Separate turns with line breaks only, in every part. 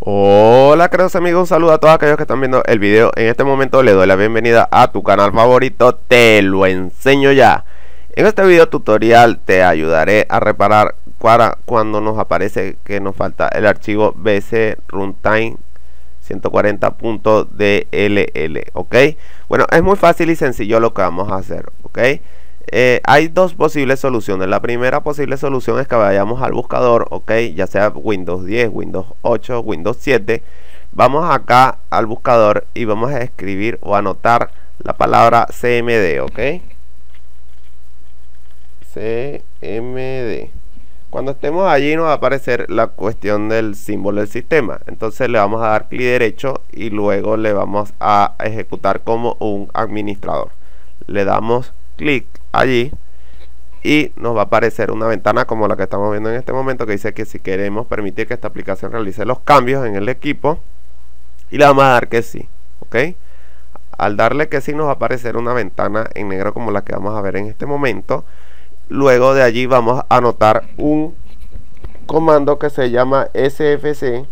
Hola queridos amigos, un saludo a todos aquellos que están viendo el video. En este momento les doy la bienvenida a tu canal favorito, Te lo enseño ya. En este video tutorial te ayudaré a reparar cuando nos aparece que nos falta el archivo bc runtime 140.dll, ok. Bueno, es muy fácil y sencillo lo que vamos a hacer, ok. Hay dos posibles soluciones. La primera posible solución es que vayamos al buscador, ok, ya sea Windows 10, Windows 8, Windows 7. Vamos acá al buscador y vamos a escribir o anotar la palabra cmd, ok, cmd. Cuando estemos allí nos va a aparecer la cuestión del símbolo del sistema. Entonces le vamos a dar clic derecho y luego le vamos a ejecutar como un administrador. Le damos clic allí y nos va a aparecer una ventana como la que estamos viendo en este momento, que dice que si queremos permitir que esta aplicación realice los cambios en el equipo, y le vamos a dar que sí, ok. Al darle que sí nos va a aparecer una ventana en negro como la que vamos a ver en este momento. Luego de allí vamos a anotar un comando que se llama sfc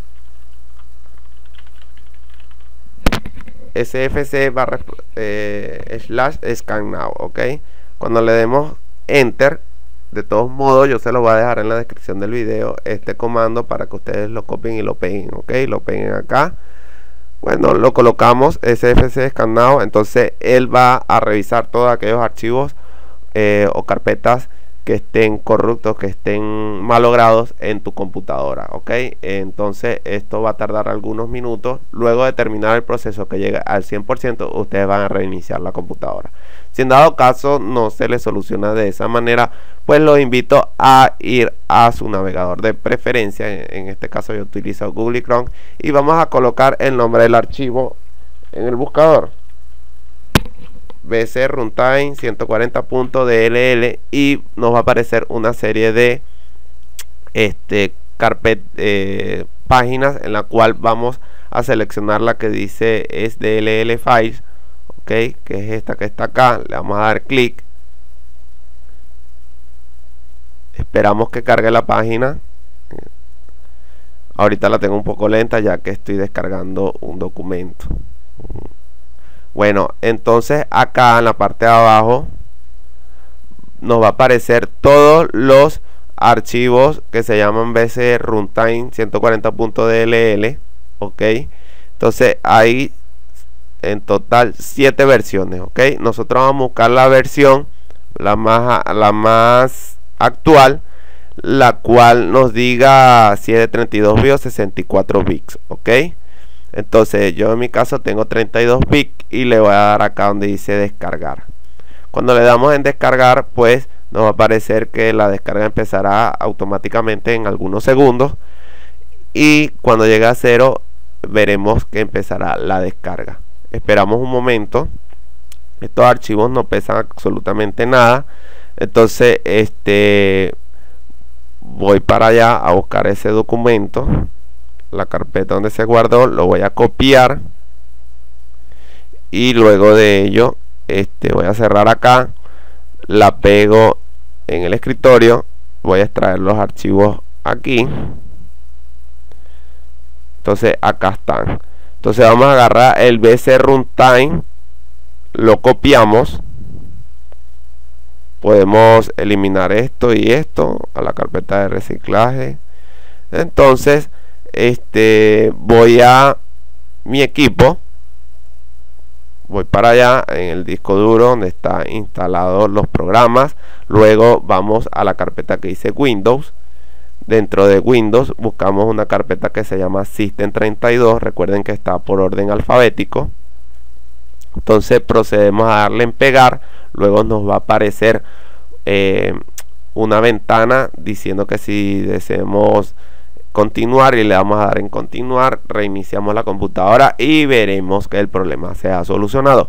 /scan now, ok. Cuando le demos enter, de todos modos yo se lo voy a dejar en la descripción del video este comando para que ustedes lo copien y lo peguen, ok, lo peguen acá. Bueno, lo colocamos sfc scan now, entonces él va a revisar todos aquellos archivos o carpetas que estén corruptos, que estén malogrados en tu computadora, ok. Entonces esto va a tardar algunos minutos. Luego de terminar el proceso, que llegue al 100%, ustedes van a reiniciar la computadora. Si en dado caso no se les soluciona de esa manera, pues los invito a ir a su navegador de preferencia. En este caso yo utilizo Google Chrome y vamos a colocar el nombre del archivo en el buscador, bc runtime 140.dll, y nos va a aparecer una serie de páginas en la cual vamos a seleccionar la que dice es dll files, ok, que es esta que está acá. Le vamos a dar clic, esperamos que cargue la página. Ahorita la tengo un poco lenta ya que estoy descargando un documento. Bueno, entonces acá en la parte de abajo nos va a aparecer todos los archivos que se llaman bc runtime 140.dll, ok. Entonces hay en total 7 versiones, ok. Nosotros vamos a buscar la versión la más actual, la cual nos diga si es de 32 bits o 64 bits, ok. Entonces yo en mi caso tengo 32 bits y le voy a dar acá donde dice descargar. Cuando le damos en descargar, pues nos va a aparecer que la descarga empezará automáticamente en algunos segundos, y cuando llegue a 0 veremos que empezará la descarga. Esperamos un momento. Estos archivos no pesan absolutamente nada, entonces voy para allá a buscar ese documento, la carpeta donde se guardó, lo voy a copiar y luego de ello voy a cerrar acá, la pego en el escritorio, voy a extraer los archivos aquí. Entonces acá están. Entonces vamos a agarrar el bc runtime, lo copiamos, podemos eliminar esto y esto a la carpeta de reciclaje. Entonces voy a mi equipo, voy para allá en el disco duro donde está instalado los programas. Luego vamos a la carpeta que dice Windows. Dentro de Windows buscamos una carpeta que se llama System32. Recuerden que está por orden alfabético. Entonces procedemos a darle en pegar. Luego nos va a aparecer una ventana diciendo que si deseamos continuar, y le vamos a dar en continuar. Reiniciamos la computadora y veremos que el problema se ha solucionado.